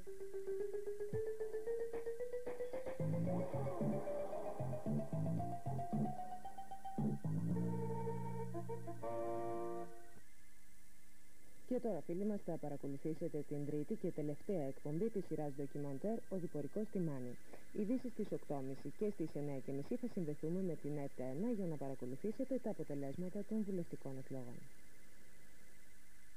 Και τώρα φίλοι μας θα παρακολουθήσετε την τρίτη και τελευταία εκπομπή της σειράς ντοκιμαντέρ «Ο Διπορικός στη Μάνη». Ειδήσεις στις 8.30 και στις 9.30 θα συνδεθούμε με την ΕΤ1 για να παρακολουθήσετε τα αποτελέσματα των βουλευτικών εκλογών.